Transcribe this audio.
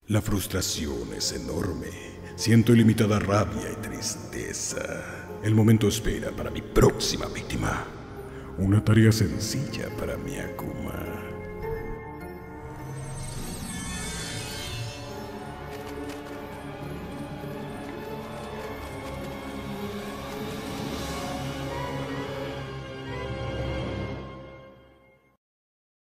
La frustración es enorme. Siento ilimitada rabia y tristeza. El momento espera para mi próxima víctima. Una tarea sencilla para mi Akuma.